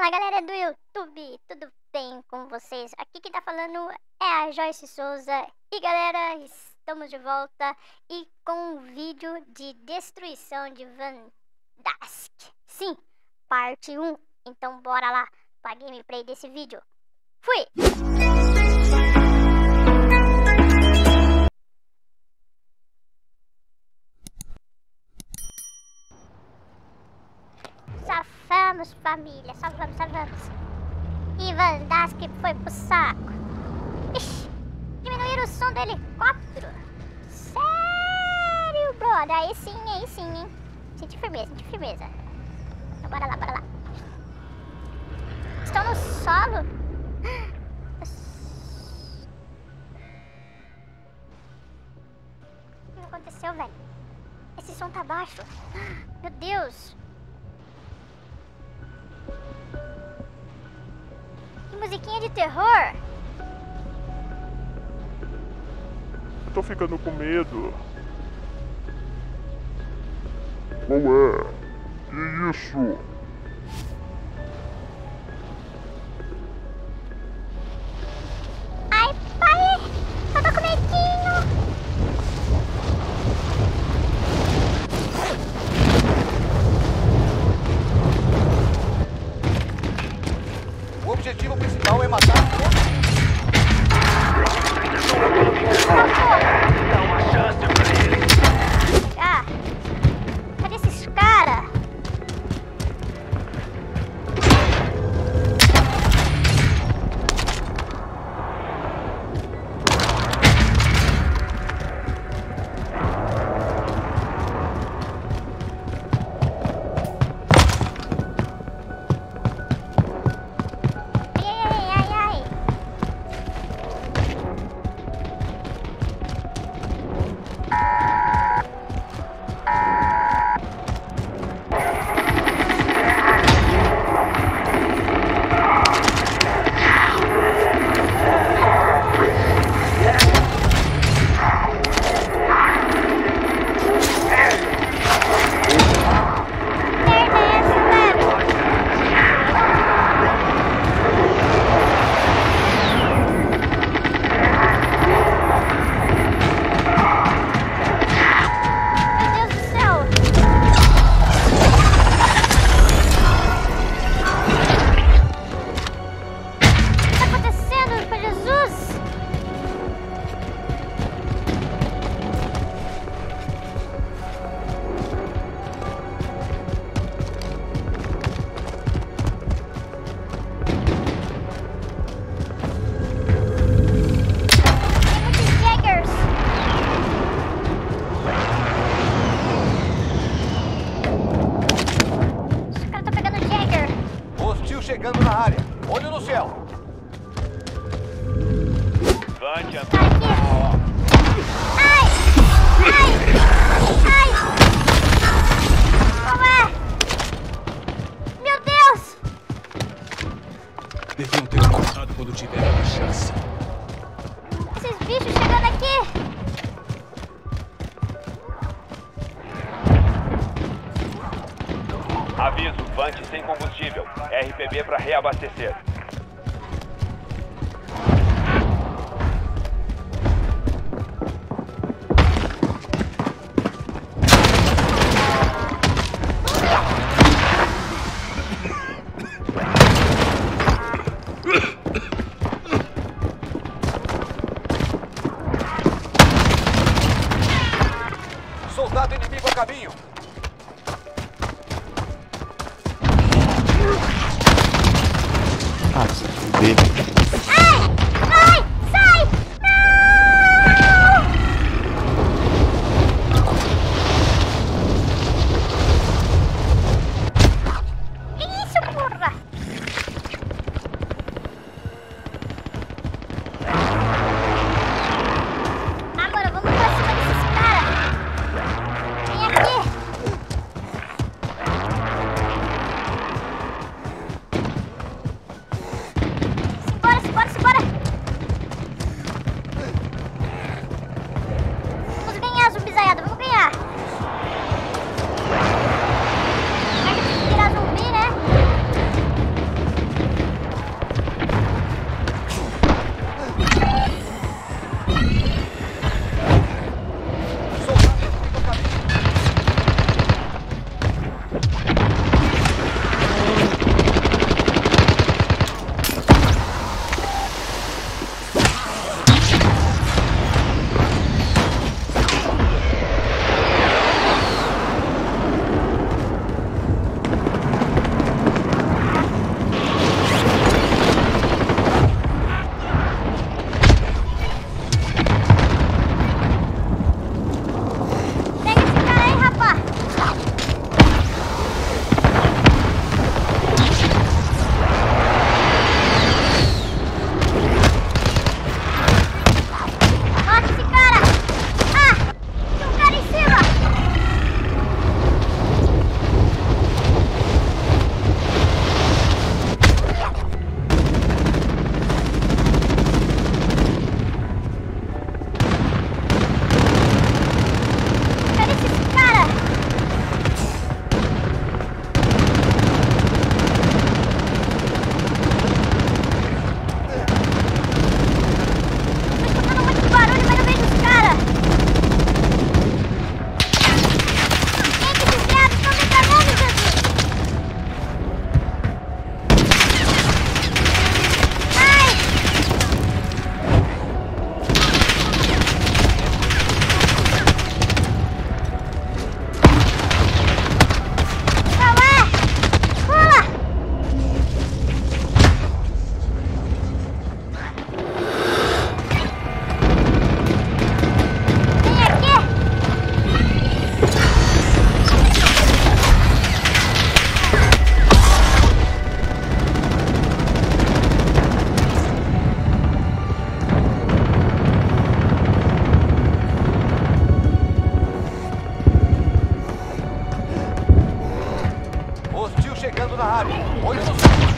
Fala galera do YouTube, tudo bem com vocês? Aqui quem tá falando é a Joyce Souza. E galera, estamos de volta e com um vídeo de destruição de Van Dask. Sim, parte 1. Então bora lá pra gameplay desse vídeo. Fui! Salvamos, família, salvamos. E Van Dask foi pro saco. Ixi, diminuíram o som do helicóptero. Sério, brother? Aí sim, hein? Senti firmeza. Então, bora lá. Estão no solo? O que aconteceu, velho? Esse som tá baixo. Meu Deus. Que musiquinha de terror. Tô ficando com medo. Qual é? Que isso? Ai, pai, eu tô com medinho. O objetivo principal é matar todos. Dá uma chance pra ele. Ah, cadê esses caras? Ai. Meu Deus do céu. O que tá acontecendo, com Jesus? Tem muitos Jaggers. Os caras estão pegando Jagger. Hostil chegando na área. Olho no céu. Vante a Cara aqui. Ai! Como é? Meu Deus! Deviam ter começado quando tiveram a chance. Esses bichos chegando aqui! Aviso, Vante sem combustível. RPB pra reabastecer. Soldado inimigo a caminho. Ah, se fuder. Ai! Sai! Não! Que isso, porra? Ah, mano, vamos pra cima desses caras. Vem aqui. chegando na área. Olho no céu.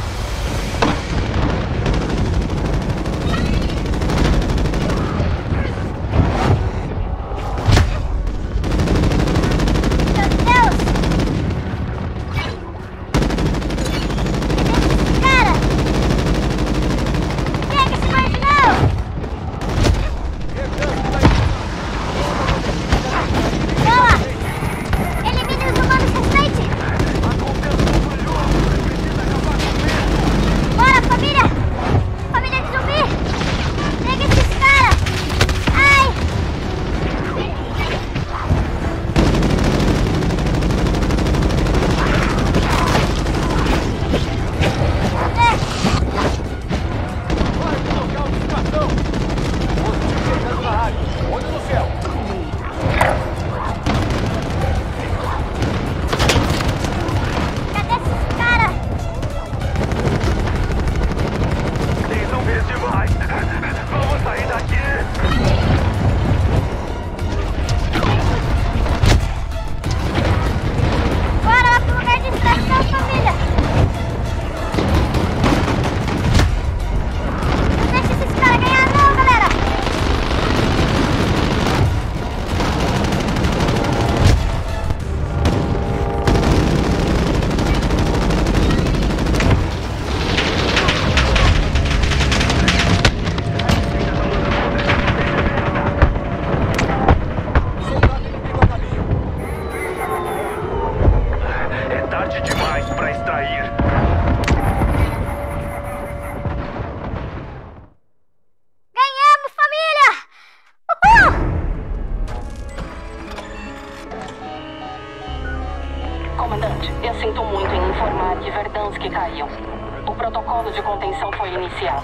Comandante, eu sinto muito em informar que Verdansk caiu. O protocolo de contenção foi iniciado.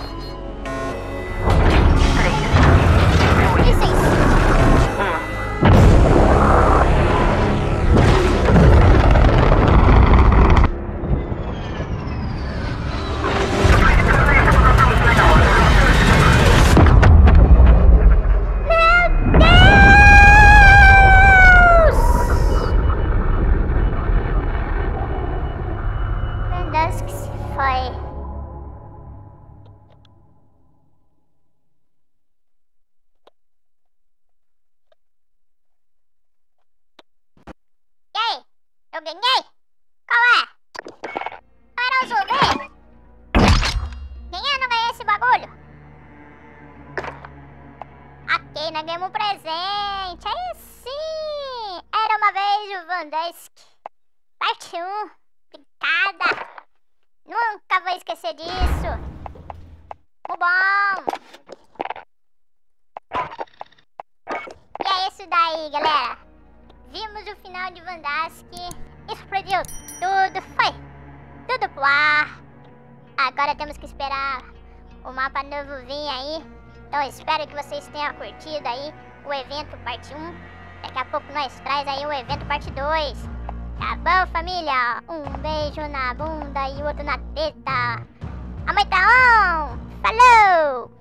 Verdansk se foi. E aí? Eu ganhei? Qual é? Para resolver? Ganhei ou não ganhei esse bagulho? Ok, nós ganhamos um presente. Aí sim! Era uma vez o Verdansk. Parte 1. Obrigada! Nunca vou esquecer disso! Muito bom! E é isso daí, galera! Vimos o final de Verdansk, explodiu tudo, foi tudo pro ar. Agora temos que esperar o mapa novo vir aí. Então espero que vocês tenham curtido aí o evento parte 1. Daqui a pouco nós traz aí o evento parte 2. Tá bom, família? Um beijo na bunda e outro na teta. A mãe tá on! Falou!